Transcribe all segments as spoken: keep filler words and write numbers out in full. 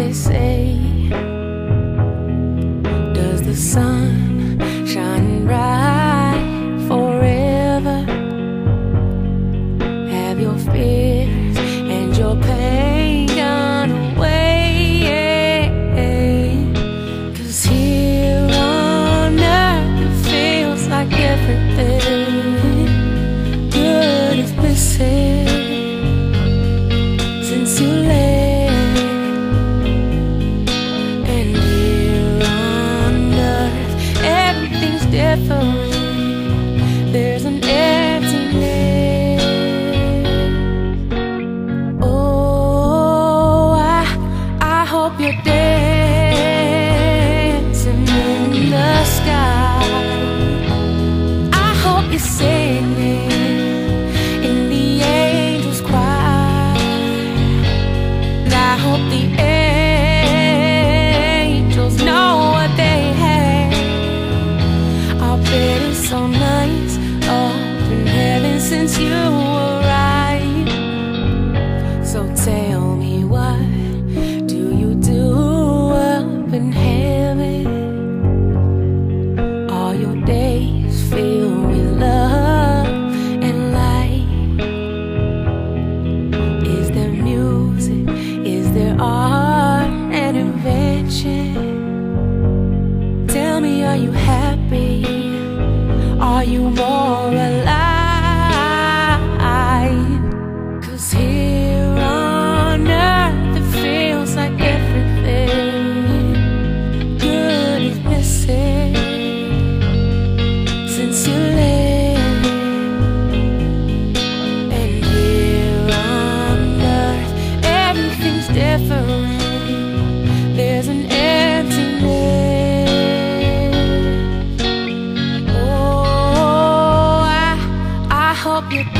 they say? Does the sun shine bright forever? Have your fears and your pain gone away? 'Cause here on earth it feels like everything good is missing since you left. And here on earth everything's different. There's an emptiness. Oh, I, I hope you're dancing in the sky. I hope you're singing in the angels' choir. And I hope the angels know what they have. I bet it's so nice up in heaven since you arrived. So tell me, what do you do up in heaven? All your days filled with love and light. Is there music? Is there art and invention? Tell me, are you happy? Are you more alive? 'Cause here on earth it feels like everything good is missing since you left. And here on earth everything's different. There's an emptiness. Oh, I, I hope you're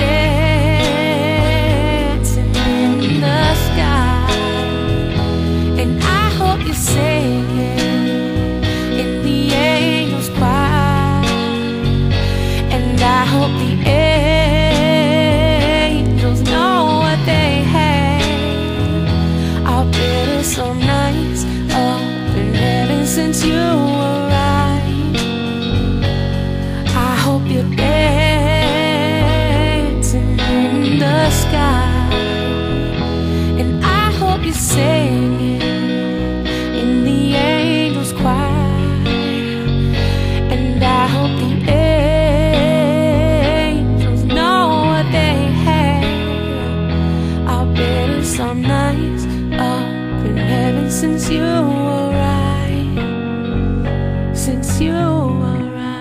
dancing in the sky. And I hope you're singing in the angels' choir. And I hope the angels know what they have. I bet it's so nice up in heaven since you arrived. I hope you're dancing in the sky. And I hope you're singing in the angels' choir. And I hope the angels know what they have. I bet it's so nice up in heaven since you arrived. Since you arrived.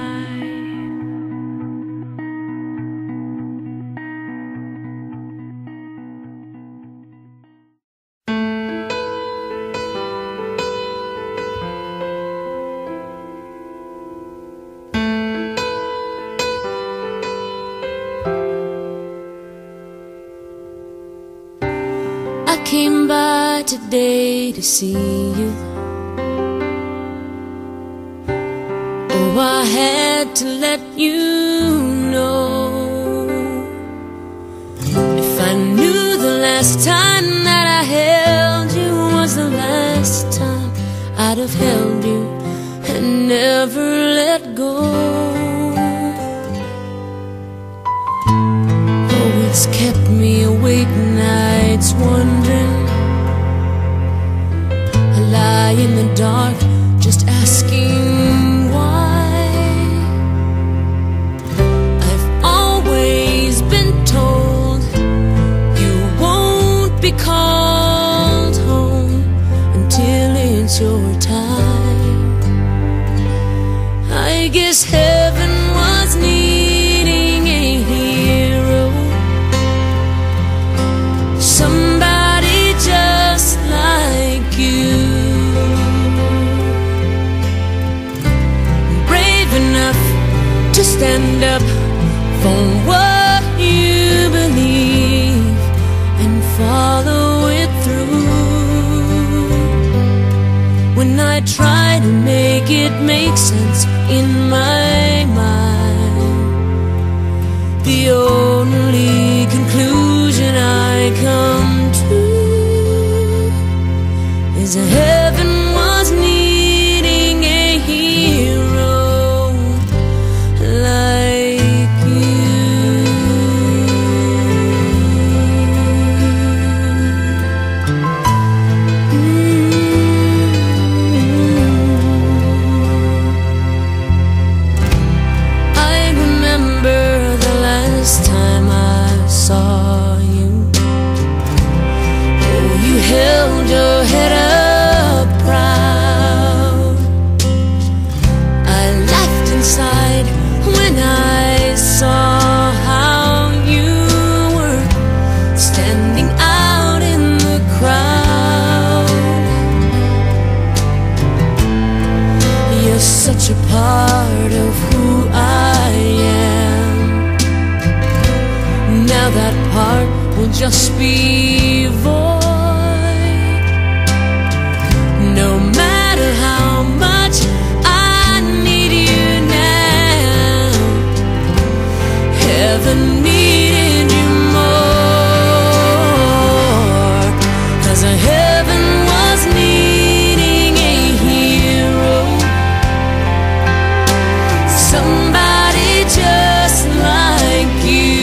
I came by today to see you. Oh, I had to let you know. If I knew the last time that I held you was the last time, I'd have held you and never let go. Oh, it's kept me awake nights wondering. I lie in the dark just asking why. I've always been told you won't be called home until it's your time. I guess heaven was needing a hero, somebody just like you, brave enough to stand up for what you believe and follow it through. When I try to make it make sense in my mind, the only conclusion I come to is 'cause heaven was needing a hero like you. Mm-hmm. I remember the last time I saw you. Oh, you held your head up proud. I laughed inside when I saw how you were standing out in the crowd. You're such a part of who I am. Now that part will just be void. No matter how much I need you now, heaven needed you more. 'Cause heaven was needing a hero, somebody just like you,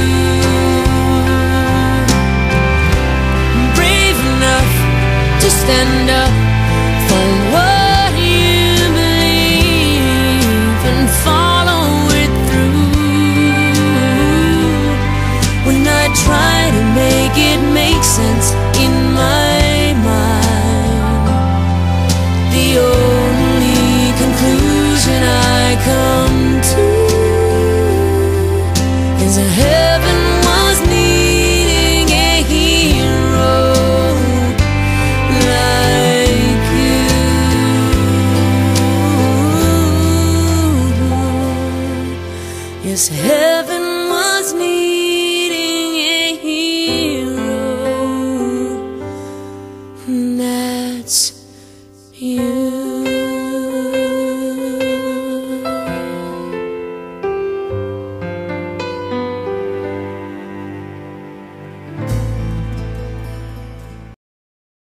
brave enough to stand up for what you believe and follow it through. When I try to make it make sense in my mind, the only conclusion I come to is that heaven was needing a hero like you. Yes, heaven was needing a hero. That's